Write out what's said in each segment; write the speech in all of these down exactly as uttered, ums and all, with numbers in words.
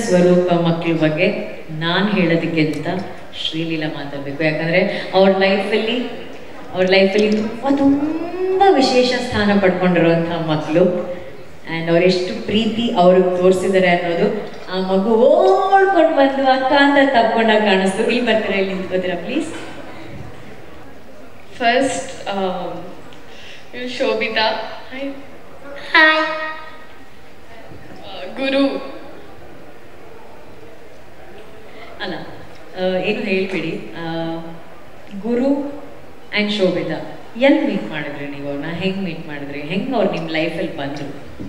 ಸ್ವರೂಪ ಮಕ್ಕಳ ಬಗ್ಗೆ ನಾನು ಹೇಳೋದಕ್ಕಿಂತ ಶ್ರೀಲೀಲಾ ಮಾತಾಡಬೇಕು. ಯಾಕಂದರೆ ಅವ್ರ ಲೈಫಲ್ಲಿ ಅವ್ರ ಲೈಫಲ್ಲಿ ತುಂಬ ತುಂಬ ವಿಶೇಷ ಸ್ಥಾನ ಪಡ್ಕೊಂಡಿರೋಂಥ ಮಕ್ಕಳು. ಆ್ಯಂಡ್ ಅವರೆಷ್ಟು ಪ್ರೀತಿ ಅವ್ರಿಗೆ ತೋರಿಸಿದ್ದಾರೆ ಅನ್ನೋದು ಆ ಮಗು ಓಡ್ಕೊಂಡು ಬಂದು ಅಕ್ಕ ಅಂತ ತಪ್ಕೊಂಡಾಗ ಕಾಣಿಸ್ತು. ಇಲ್ಲಿ ಬರ್ತೀರಾ, ಇಲ್ಲಿ ನಿಂತ್ಕೋತೀರಾ please. First Shobhita. Hi. Hi. ಗುರು. ಅಲ್ಲ ಏನು ಹೇಳ್ಬಿಡಿ, ಗುರು ಆ್ಯಂಡ್ ಶೋಭಿತಾ ಎಲ್ಲಿ ಮೀಟ್ ಮಾಡಿದ್ರಿ ನೀವು? ಅವ್ರನ್ನ ಹೆಂಗೆ ಮೀಟ್ ಮಾಡಿದ್ರಿ? ಹೆಂಗೆ ಅವ್ರು ನಿಮ್ಮ ಲೈಫಲ್ಲಿ ಬಂದರು?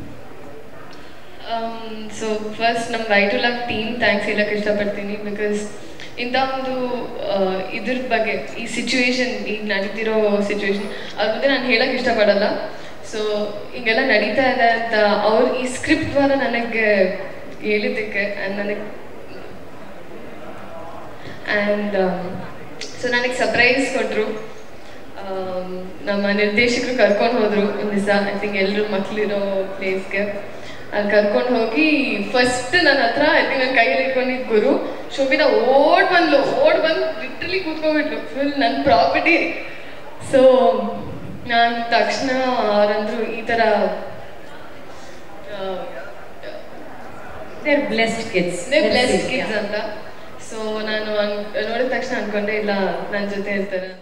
ಸೊ ಫಸ್ಟ್ ನಮ್ಮ ಬೈಟು ಲವ್ ಟೀಮ್ ಥ್ಯಾಂಕ್ಸ್ ಹೇಳಕ್ಕೆ ಇಷ್ಟಪಡ್ತೀನಿ. ಬಿಕಾಸ್ ಇಂಥ ಒಂದು ಇದ್ರ ಬಗ್ಗೆ ಈ ಸಿಚುವೇಶನ್ ಈಗ ನಡೀತಿರೋ ಸಿಚುವೇಶನ್ ಅದ್ರ ಬಗ್ಗೆ ನಾನು ಹೇಳಕ್ಕೆ ಇಷ್ಟಪಡಲ್ಲ. ಸೊ ಹಿಂಗೆಲ್ಲ ನಡೀತಾ ಇದೆ ಅಂತ ಅವ್ರು ಈ ಸ್ಕ್ರಿಪ್ಟ್ ದ್ವಾರ ನನಗೆ ಹೇಳಿದ್ದಕ್ಕೆ ಆ್ಯಂಡ್ ನನಗೆ ಆ್ಯಂಡ್ ಸೊ ನನಗೆ ಸರ್ಪ್ರೈಸ್ ಕೊಟ್ಟರು. ನಮ್ಮ ನಿರ್ದೇಶಕರು ಕರ್ಕೊಂಡು ಹೋದರು ಒಂದು ದಿವಸ, ಐ ಥಿಂಕ್ ಎಲ್ಲರೂ ಮಕ್ಕಳಿರೋ ಪ್ಲೇಸ್ಗೆ. ಅಲ್ಲಿ ಕರ್ಕೊಂಡು ಹೋಗಿ ಫಸ್ಟ್ ನನ್ನ ಹತ್ರ ಐ ಥಿಂಕ್ ನನ್ನ ಕೈಯಲ್ಲಿ ಇಟ್ಕೊಂಡಿದ್ದು ಗುರು. ಶೋಭಿತಾ ಓಡ್ ಬಂದ್ಲು, ಓಡ್ ಬಂದು ಲಿಟ್ರಲಿ ಕೂತ್ಕೊಂಡ್ಬಿಟ್ಲು, ಫುಲ್ ನನ್ನ ಪ್ರಾಪರ್ಟಿ. ಸೊ ನಾನು ತಕ್ಷಣ ಅವರಂದ್ರು ಈ ಥರ they are blessed kids, they blessed kids ಅಂತ. ಸೊ ನಾನು ನೋಡಿದ ತಕ್ಷಣ ಅನ್ಕೊಂಡೆ ಇಲ್ಲ ನನ್ನ ಜೊತೆ ಇರ್ತಾರೆ.